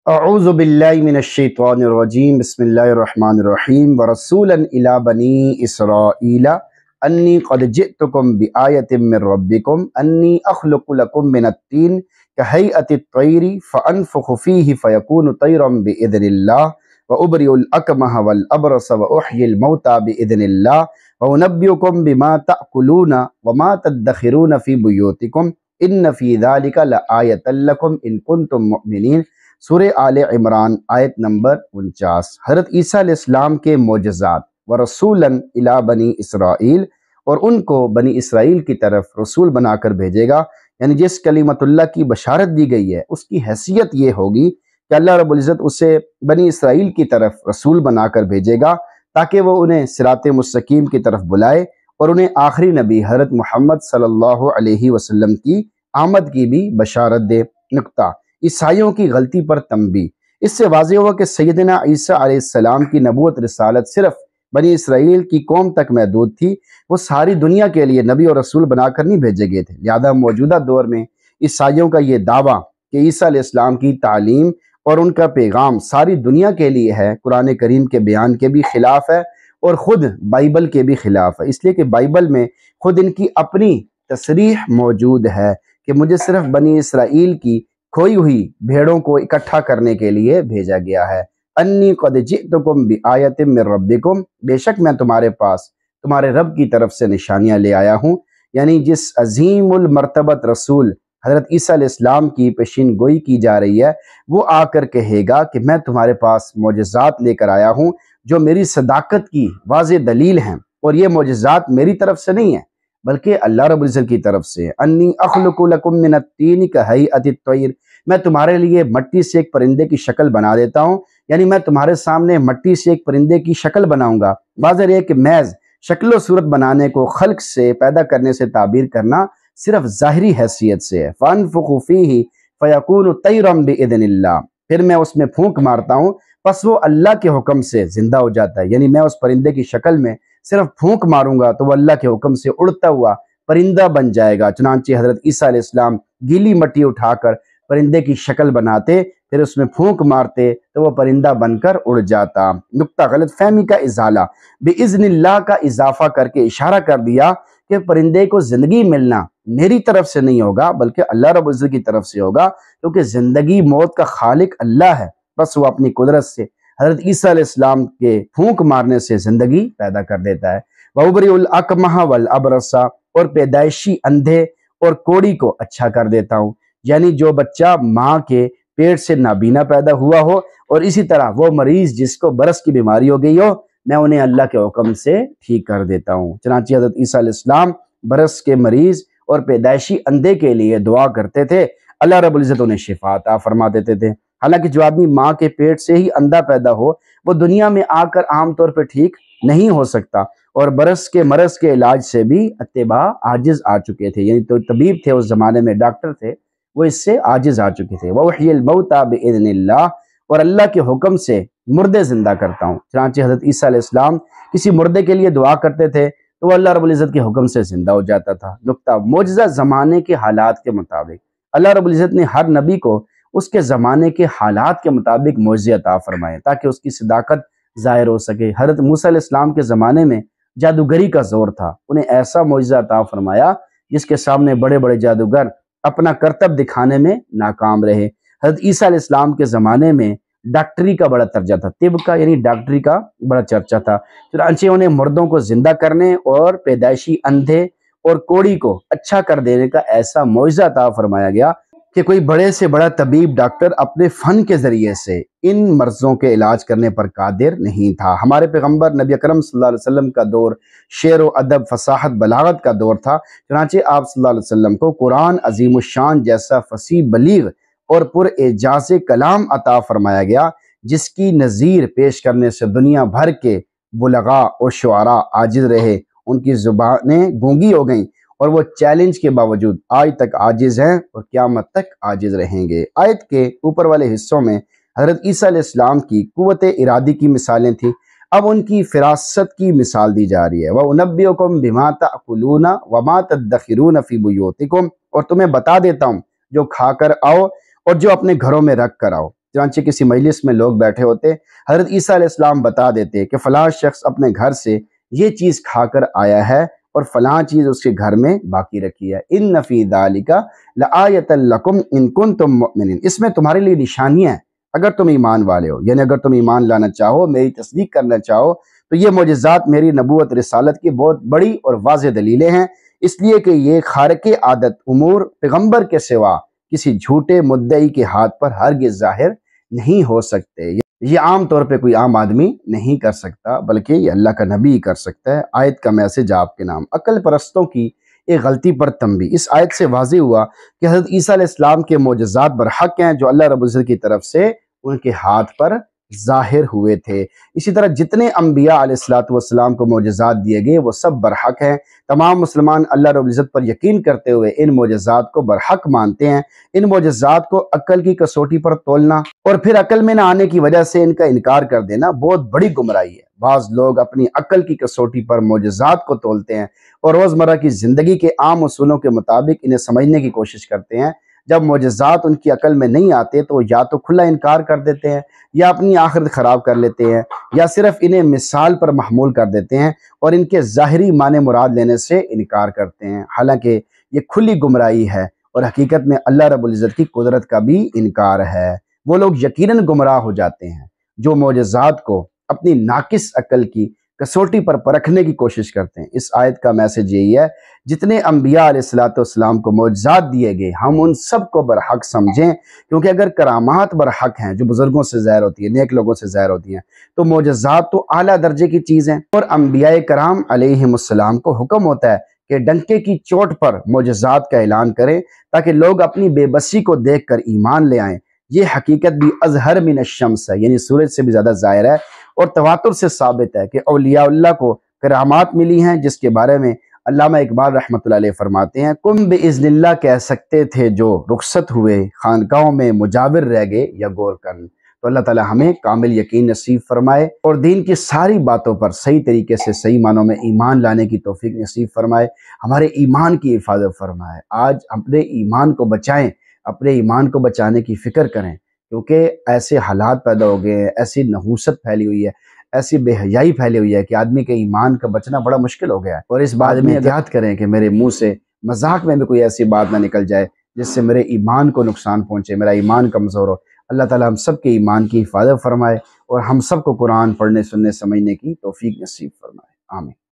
اعوذ باللہ من الشیطان الرجیم بسم اللہ الرحمن الرحیم ورسولا الی بنی اسرائیل انی قد جئتکم بآیۃ من ربکم انی اخلق لکم من الطین کہیئۃ الطیر فانفخ فیہ فیکون طیرا بإذن اللہ وابرئ الاکمہ والابرص واحیی الموتى بإذن اللہ وانبئکم بما تأکلون وما تدخرون فی بیوتکم ان فی ذلک لآیۃ لکم ان کنتم مؤمنین۔ سورہ آل عمران آیت نمبر 49۔ حضرت عیسیٰ علیہ السلام کے معجزات ورسولا الی بنی اسرائیل، اور ان کو بنی اسرائیل کی طرف رسول بنا کر بھیجے گا، یعنی جس کلمت اللہ کی بشارت دی گئی ہے اس کی حیثیت یہ ہوگی کہ اللہ رب العزت اسے بنی اسرائیل کی طرف رسول بنا کر بھیجے گا تاکہ وہ انہیں صراط مستقیم کی طرف بلائے اور انہیں آخری نبی حضرت محمد صلی اللہ علیہ وسلم کی آمد کی بھی بشارت دے۔ نقطہ عیسائیوں کی غلطی پر تنبیہ۔ اس سے واضح ہوا کہ سیدنا عیسیٰ علیہ السلام کی نبوت رسالت صرف بنی اسرائیل کی قوم تک محدود تھی، وہ ساری دنیا کے لیے نبی اور رسول بنا کر نہیں بھیجے گئے تھے۔ لہذا موجودہ دور میں عیسائیوں کا یہ دعویٰ کہ عیسیٰ علیہ السلام کی تعلیم اور ان کا پیغام ساری دنیا کے لیے ہے، قرآن کریم کے بیان کے بھی خلاف ہے اور خود بائبل کے بھی خلاف ہے، اس لیے کہ بائبل میں خود ان کی اپنی تصریح موجود ہے کہ مجھے صرف بنی اسرائیل کی کھوئی ہوئی بھیڑوں کو اکٹھا کرنے کے لیے بھیجا گیا ہے۔ انی قد جئتکم بآیۃ من ربکم، بے شک میں تمہارے پاس تمہارے رب کی طرف سے نشانیاں لے آیا ہوں، یعنی جس عظیم المرتبت رسول حضرت عیسیٰ علیہ السلام کی پیشین گوئی کی جا رہی ہے، وہ آ کر کہے گا کہ میں تمہارے پاس معجزات لے کر آیا ہوں جو میری صداقت کی واضح دلیل ہیں، اور یہ معجزات میری طرف سے نہیں ہیں بلکہ اللہ رب العزت کی طرف سے۔ انی اخلق لکم من الطین کہیئۃ الطیر، میں تمہارے لیے مٹی سے ایک پرندے کی شکل بنا دیتا ہوں، یعنی میں تمہارے سامنے مٹی سے ایک پرندے کی شکل بناؤں گا۔ واضح ہے کہ محض شکل و صورت بنانے کو خلق سے پیدا کرنے سے تعبیر کرنا صرف ظاہری حیثیت سے ہے۔ فانفخ فیہ فیکون طیرا بإذن اللہ، پھر میں اس میں پھونک مارتا ہوں پس وہ اللہ کے حکم سے زندہ ہو جاتا ہے، یعنی میں اس پرندے کی شکل میں صرف پھونک ماروں گا تو وہ اللہ کے حکم سے اڑتا ہوا پرندہ بن جائے گا۔ چنانچہ حضرت عیسیٰ علیہ السلام گیلی مٹی اٹھا کر پرندے کی شکل بناتے، پھر اس میں پھونک مارتے تو وہ پرندہ بن کر اڑ جاتا۔ نقطہ غلط فہمی کا ازالہ، بِإِذْنِ اللہ کا اضافہ کر کے اشارہ کر دیا کہ پرندے کو زندگی ملنا میری طرف سے نہیں ہوگا بلکہ اللہ رب العزت کی طرف سے ہوگا، کیونکہ زندگی موت کا خالق اللہ ہے، بس وہ اپنی قدرت سے حضرت عیسیٰ علیہ السلام کے پھونک مارنے سے زندگی پیدا کر دیتا ہے۔ وَأُبْرِئُ الْأَكْمَحَ وَالْأَبْرَصَ، اور پیدائشی اندھے اور کوڑی کو اچھا کر دیتا ہوں، یعنی جو بچہ ماں کے پیٹ سے نابینا پیدا ہوا ہو اور اسی طرح وہ مریض جس کو برس کی بیماری ہو گئی ہو، میں انہیں اللہ کے حکم سے ٹھیک کر دیتا ہوں۔ چنانچہ حضرت عیسیٰ علیہ السلام برس کے مریض اور پیدائشی اندھے کے لیے دعا کرتے تھے، اللہ رب العزت انہیں شفا عطا فرما دیتے تھے۔ حالانکہ جو آدمی ماں کے پیٹ سے ہی اندھا پیدا ہو وہ دنیا میں آ کر عام طور پہ ٹھیک نہیں ہو سکتا، اور برس کے مرض کے علاج سے بھی اتباع عاجز آ چکے تھے، یعنی تو طبیب تھے اس زمانے میں، ڈاکٹر تھے، وہ اس سے عاجز آ چکے تھے۔ وَأُحْيِي الْمَوْتَى بِإِذْنِ اللَّهِ، اور اللہ کے حکم سے مردے زندہ کرتا ہوں۔ چنانچہ حضرت عیسیٰ علیہ السلام کسی مردے کے لیے دعا کرتے تھے تو وہ اللہ رب العزت کے حکم سے زندہ ہو جاتا تھا۔ نقطہ معجزہ زمانے کے حالات کے مطابق، اللہ رب العزت نے ہر نبی کو اس کے زمانے کے حالات کے مطابق معجزے عطا فرمائے تاکہ اس کی صداقت ظاہر ہو سکے۔ حضرت موسیٰ علیہ السلام کے زمانے میں جادوگری کا زور تھا، انہیں ایسا معجزہ عطا فرمایا جس کے سامنے بڑے بڑے جادوگر اپنا کرتب دکھانے میں ناکام رہے۔ حضرت عیسیٰ علیہ السلام کے زمانے میں ڈاکٹری کا بڑا درجہ تھا، طب کا یعنی ڈاکٹری کا بڑا چرچا تھا، چنانچہ انہیں مردوں کو زندہ کرنے اور پیدائشی اندھے اور کوڑی کو اچھا کر دینے کا ایسا معجزہ عطا فرمایا گیا کہ کوئی بڑے سے بڑا طبیب ڈاکٹر اپنے فن کے ذریعے سے ان مرضوں کے علاج کرنے پر قادر نہیں تھا۔ ہمارے پیغمبر نبی اکرم صلی اللہ علیہ وسلم کا دور شعر و ادب، فصاحت، بلاغت کا دور تھا، چنانچہ آپ صلی اللہ علیہ وسلم کو قرآن عظیم الشان جیسا فصیح بلیغ اور پر اعجاز کلام عطا فرمایا گیا جس کی نظیر پیش کرنے سے دنیا بھر کے بلغاء اور شعراء عاجز رہے، ان کی زبانیں گونگی ہو گئیں، اور وہ چیلنج کے باوجود آج تک عاجز ہیں اور قیامت تک عاجز رہیں گے۔ آیت کے اوپر والے حصوں میں حضرت عیسیٰ علیہ السلام کی قوت ارادی کی مثالیں تھیں، اب ان کی فراست کی مثال دی جا رہی ہے۔ وَأُنَبِّئُكُم بِمَا تَأْكُلُونَ وَمَا تَدَّخِرُونَ فِي بُيُوتِكُمْ، اور تمہیں بتا دیتا ہوں جو کھا کر آؤ اور جو اپنے گھروں میں رکھ کر آؤ۔ चुनांचे किसी मजलिस में लोग बैठे होते, हज़रत ईसा अलैहिस्सलाम बता देते कि फ़लाँ शख्स अपने घर से ये चीज़ खाकर आया है और फ़लाँ चीज़ उसके घर में बाकी रखी है। इन्न फ़ी ज़ालिका लआयतन लकुम इन कुंतुम मुमिनीन, इसमें तुम्हारे लिए निशानियाँ हैं अगर तुम ईमान वाले हो, यानी अगर तुम ईमान लाना चाहो, मेरी तस्दीक करना चाहो, तो ये मोजज़ात मेरी नबूवत रिसालत की बहुत बड़ी और वाज़ेह दलीलें हैं, इसलिए कि ये खारके आदत उमूर पैगम्बर के सिवा किसी झूठे मुद्दई के हाथ पर हरगिज़ ज़ाहिर नहीं हो सकते। ये आम तौर पे कोई आम आदमी नहीं कर सकता, बल्कि ये अल्लाह का नबी ही कर सकता है। आयत का मैसेज आपके नाम। अक्ल परस्तों की एक गलती पर तंबी। इस आयत से वाज़ेह हुआ कि हज़रत ईसा अलैहिस्सलाम के मोजज़ात बरहक हैं जो अल्लाह रब्बुल इज़्ज़त की तरफ से उनके हाथ पर ज़ाहिर हुए थे। इसी तरह जितने अम्बिया अलैहिस्सलातु वस्सलाम को मोजज़ात दिए गए वो सब बरहक हैं। तमाम मुसलमान अल्लाह रब्बुल इज़्ज़त पर यकीन करते हुए इन मोजज़ात को बरहक मानते हैं। इन मोजज़ात को अक्ल की कसौटी पर तोलना और फिर अक्ल में न आने की वजह से इनका इनकार कर देना बहुत बड़ी गुमराही है। बाज़ लोग अपनी अक्ल की कसौटी पर मोजज़ात को तोलते हैं और रोज़मर्रा की ज़िंदगी के आम उसूलों के मुताबिक इन्हें समझने की कोशिश करते हैं। जब मोजज़ात उनकी अक्ल में नहीं आते तो या तो खुला इनकार कर देते हैं, या अपनी आखिरत ख़राब कर लेते हैं, या सिर्फ इन्हें मिसाल पर महमूल कर देते हैं और इनके ज़ाहिरी माने मुराद लेने से इनकार करते हैं। हालांकि ये खुली गुमराही है और हकीकत में अल्लाह रब्बुल इज़्ज़त की कुदरत का भी इनकार है। वो लोग यकीनन गुमराह हो जाते हैं जो मोजज़ात को अपनी नाकिस अक्ल की कसौटी पर परखने की कोशिश करते हैं। इस आयत का मैसेज यही है, जितने अम्बिया अलैहिस्सलातु वस्सलाम को मोजज़ात दिए गए हम उन सब को बरहक समझें, क्योंकि अगर करामात बरहक हैं जो बुजुर्गों से ज़ाहिर होती है, नेक लोगों से ज़ाहिर होती हैं, तो मोजज़ात तो आला दर्जे की चीज़ हैं। और अम्बिया कराम अलैहिमुस्सलाम को हुक्म होता है कि डंके की चोट पर मोजज़ात का ऐलान करें ताकि लोग अपनी बेबसी को देख कर ईमान ले आएँ। ये हकीकत भी अज़हर मिन अश-शम्स है, यानी सूरज से भी ज़्यादा ज़ाहिर है और तवातुर से साबित है कि औलियाउल्लाह को करामात मिली हैं, जिसके बारे में अल्लामा इकबाल रहमतुल्लाह अलैह फरमाते हैं, कुम बिइज़्निल्लाह कह सकते थे जो रुखसत हुए, खानकाहों में मुजाविर रह गए या गोरकन। तो अल्लाह ताला हमें कामिल यकीन नसीब फरमाए और दीन की सारी बातों पर सही तरीके से सही मानों में ईमान लाने की तौफीक नसीब फरमाए, हमारे ईमान की हिफाजत फरमाए। आज अपने ईमान को बचाएं, अपने ईमान को बचाने की फ़िक्र करें, क्योंकि ऐसे हालात पैदा हो गए हैं, ऐसी नहूसत फैली हुई है, ऐसी बेहयाई फैली हुई है कि आदमी के ईमान का बचना बड़ा मुश्किल हो गया है। और इस बात में एहतियात करें कि मेरे मुंह से मजाक में भी कोई ऐसी बात ना निकल जाए जिससे मेरे ईमान को नुकसान पहुंचे, मेरा ईमान कमज़ोर हो। अल्लाह ताला हम सब के ईमान की हिफाजत फरमाए और हम सब को कुरान पढ़ने, सुनने, समझने की तौफीक नसीब फरमाए। आमीन।